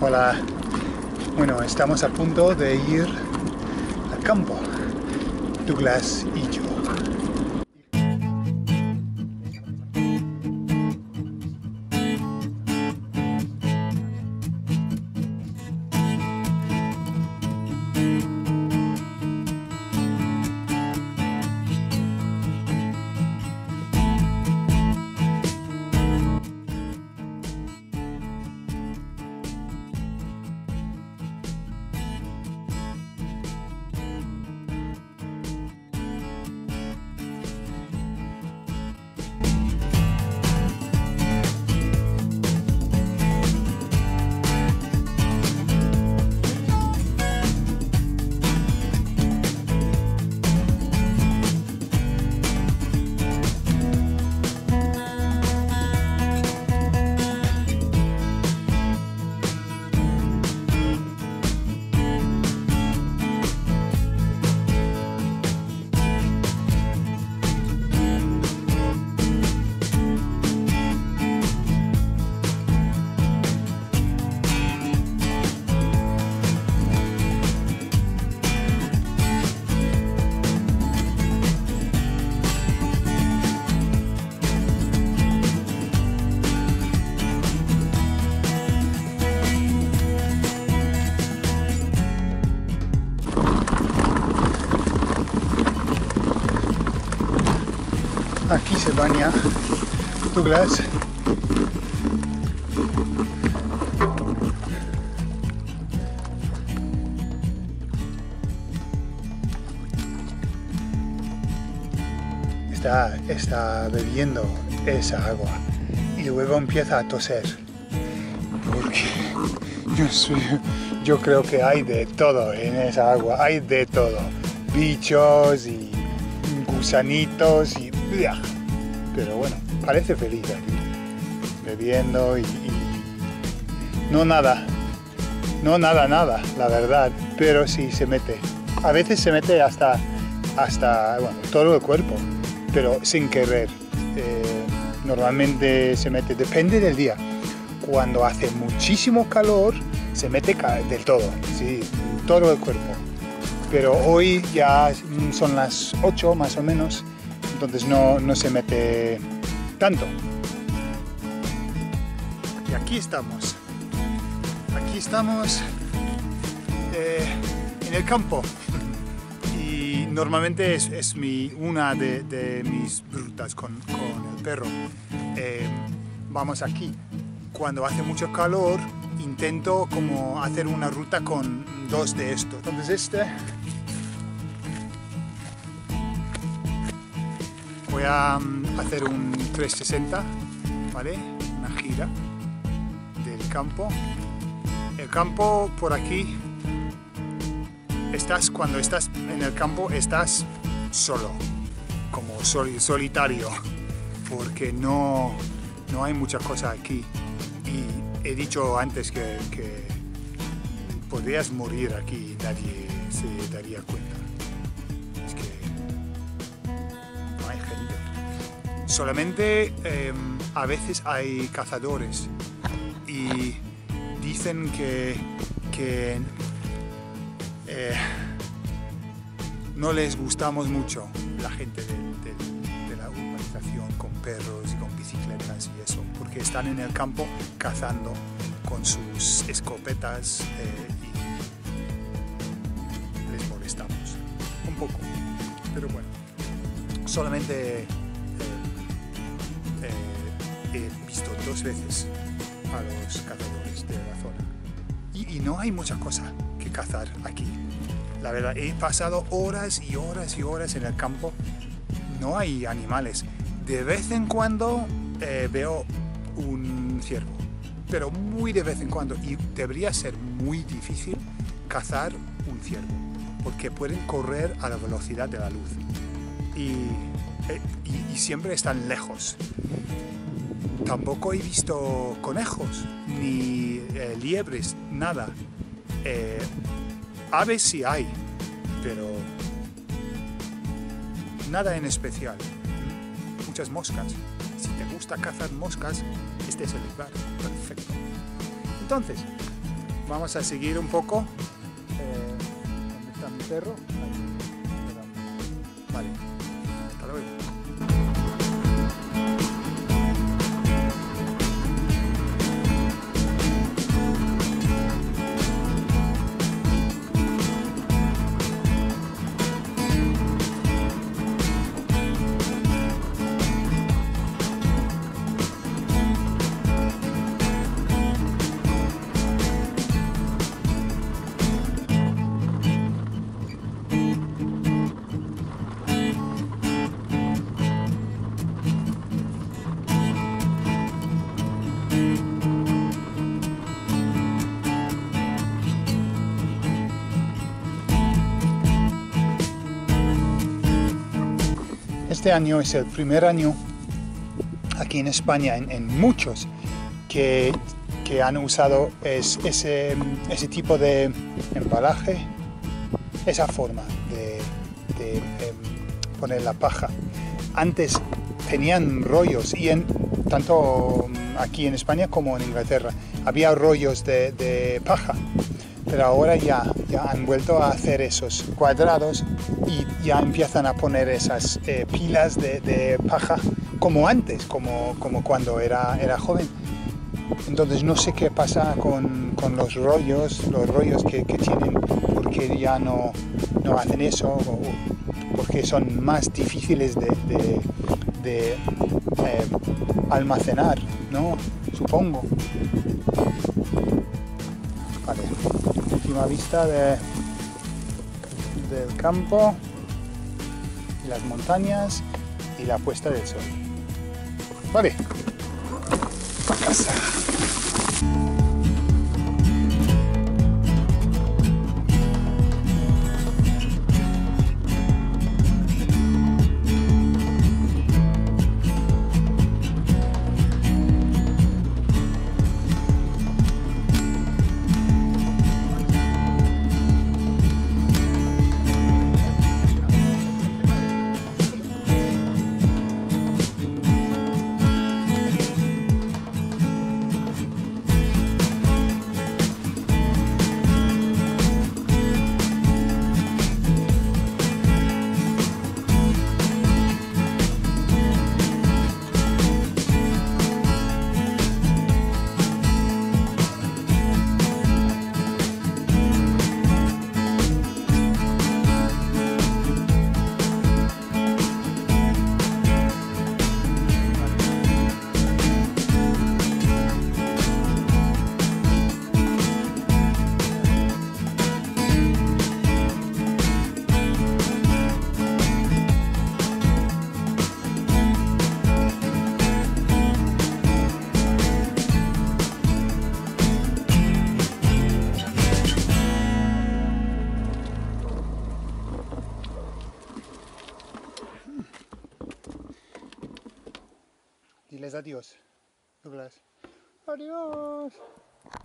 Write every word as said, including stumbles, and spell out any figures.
Hola. Bueno, estamos a punto de ir al campo, Douglas y yo. Aquí se baña Douglas. Está, está bebiendo esa agua y luego empieza a toser. Porque yo, soy, yo creo que hay de todo en esa agua, hay de todo. Bichos y gusanitos y... Pero bueno, parece feliz aquí, bebiendo y, y... No nada, no nada, nada, la verdad, pero sí se mete. A veces se mete hasta, hasta bueno, todo el cuerpo, pero sin querer. Eh, normalmente se mete, depende del día. Cuando hace muchísimo calor, se mete del todo, sí, todo el cuerpo. Pero hoy ya son las ocho más o menos, entonces no, no se mete tanto. Y aquí estamos. Aquí estamos eh, en el campo. Y normalmente es, es mi, una de, de mis rutas con, con el perro. Eh, vamos aquí. Cuando hace mucho calor, intento como hacer una ruta con dos de estos. Entonces este... Voy a hacer un trescientos sesenta, ¿vale? Una gira del campo. El campo por aquí, estás, cuando estás en el campo estás solo, como sol, solitario, porque no, no hay mucha cosa aquí. Y he dicho antes que, que podrías morir aquí y nadie se daría cuenta. Solamente eh, a veces hay cazadores y dicen que, que eh, no les gustamos mucho la gente de, de, de la urbanización con perros y con bicicletas y eso, porque están en el campo cazando con sus escopetas eh, y les molestamos un poco, pero bueno, solamente he visto dos veces a los cazadores de la zona y, y no hay mucha cosa que cazar aquí. La verdad, he pasado horas y horas y horas en el campo, no hay animales. De vez en cuando eh, veo un ciervo, pero muy de vez en cuando, y debería ser muy difícil cazar un ciervo porque pueden correr a la velocidad de la luz y, eh, y, y siempre están lejos. Tampoco he visto conejos, ni eh, liebres, nada. Eh, aves sí hay, pero nada en especial. Muchas moscas. Si te gusta cazar moscas, este es el lugar perfecto. Entonces, vamos a seguir un poco. Eh, ¿Dónde está mi perro? Ahí. Vale, hasta luego. Este año es el primer año aquí en España, en, en muchos, que, que han usado es, ese, ese tipo de embalaje, esa forma de, de, de poner la paja. Antes tenían rollos, y en, tanto aquí en España como en Inglaterra, había rollos de, de paja. Pero ahora ya, ya han vuelto a hacer esos cuadrados y ya empiezan a poner esas eh, pilas de, de paja como antes, como, como cuando era, era joven. Entonces no sé qué pasa con, con los rollos, los rollos que, que tienen, porque ya no, no hacen eso, o porque son más difíciles de, de, de eh, almacenar, ¿no? Supongo. Vale. Última vista de, del campo y las montañas y la puesta del sol. Vale, a casa. Diles adiós, Douglas. Adiós.